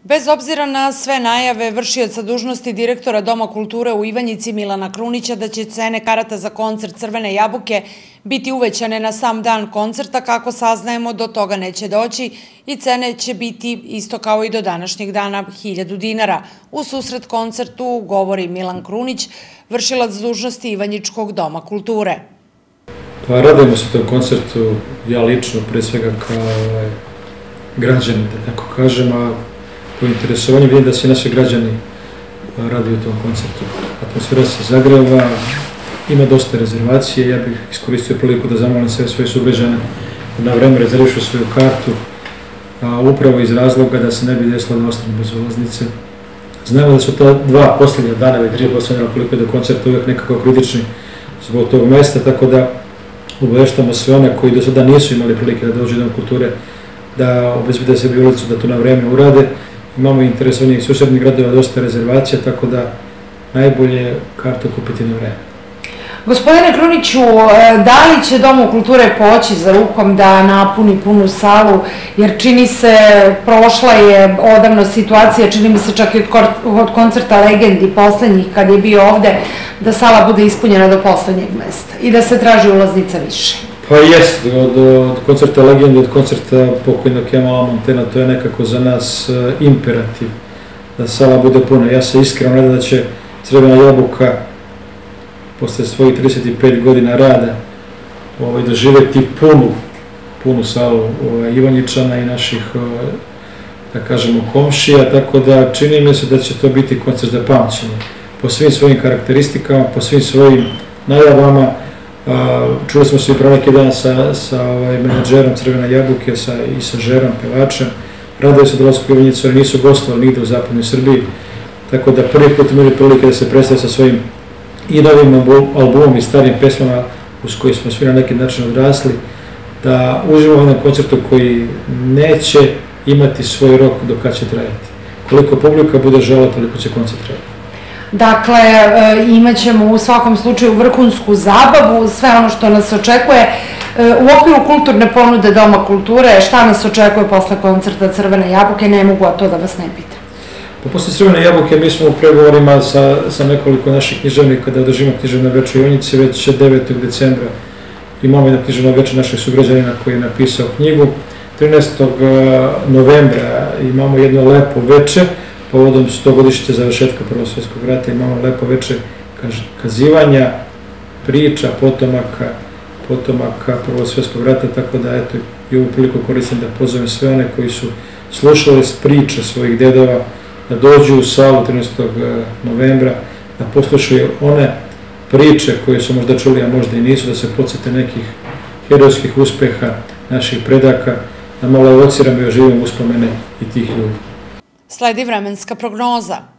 Bez obzira na sve najave vršioca dužnosti direktora Doma kulture u Ivanjici Milana Krunića da će cene karata za koncert Crvene jabuke biti uvećane na sam dan koncerta, kako saznajemo, do toga neće doći i cene će biti isto kao i do današnjeg dana 1000 dinara. U susret koncertu govori Milan Krunić, vršilac dužnosti Ivanjičkog Doma kulture. Pa radujemo se tom koncertu, ja lično, pre svega kao građani, da tako kažem, a po interesovanju vidim da se naši građani raduju tom koncertu. Atmosfera se zagreva, ima dosta rezervacije, ja bih iskoristio priliku da zamolim sve svoje sugrađane da na vreme rezervišu svoju kartu, upravo iz razloga da se ne bi desilo da ostanu bez ulaznice. Znamo da su ta dva posljednja dana ili 3 posljednja koliko je do koncerta uvijek nekako kritični zbog tog mesta, tako da obaveštamo sve one koji do sada nisu imali prilike da dođu do Doma kulture, da obezbede sebi ulaznicu, da to na vreme urade. Imamo interesovanih susednih gradova dosta rezervacija, tako da najbolje je kartu kupiti na vreme. Gospodine Kruniću, da li će Domu kulture poći za rukom da napuni punu salu, jer čini se, prošla je odavno situacija, čini mi se čak i od koncerta Legendi poslednjih kad je bio ovde, da sala bude ispunjena do poslednjeg mesta i da se traži ulaznica više? Pa jest, od koncerta Legendi, od koncerta pokojnog Kemala Montena, to je nekako za nas imperativ da sala bude puna. Ja se iskreno nadam da će Crvena jabuka posle svojih 35 godina rada doživeti punu salu Ivanjičana i naših, da kažemo, komšija, tako da čini mi se da će to biti koncert za pamćenje. Po svim svojim karakteristikama, po svim svojim najavama. Čuli smo se i pre neki dan sa menadžerom Crvene jabuke i sa Žerom, pevačem. Radaju se dolazku u Ivanjicu, ali nisu gostovali nigde u zapadnoj Srbiji, tako da prvi put imali prilike da se predstave sa svojim i novim albumom i starim pesmama uz koji smo svi na neki način odrasli, da uživamo na koncertu koji neće imati svoj rok do kada će trajati. Koliko publika bude žela, toliko će koncert trajati. Dakle, imat ćemo u svakom slučaju vrhunsku zabavu, sve ono što nas očekuje. U okviru kulturne ponude Doma kulture, šta nas očekuje posle koncerta Crvene jabuke, ne mogu a to da vas ne pitam. Pa posle Crvene jabuke mi smo u pregovorima sa nekoliko naših književnika da održimo književno veče u Ivanjici već 9. decembra. Imamo jedno književno veče našeg sugrađanina koji je napisao knjigu. 13. novembra imamo jedno lepo veče, povodom 100-godišnjice završetka Prvog svjetskog rata, imamo lepo veče kazivanja, priča, potomaka Prvog svjetskog rata, tako da eto i ovu priliku koristim da pozovem sve one koji su slušali priče svojih dedova, da dođu u salu 13. novembra, da poslušaju one priče koje su možda čuli, a možda i nisu, da se podsjete nekih herojskih uspeha naših predaka, da malo evociramo i oživimo uspomene i tih ljudi. Sledi vremenska prognoza.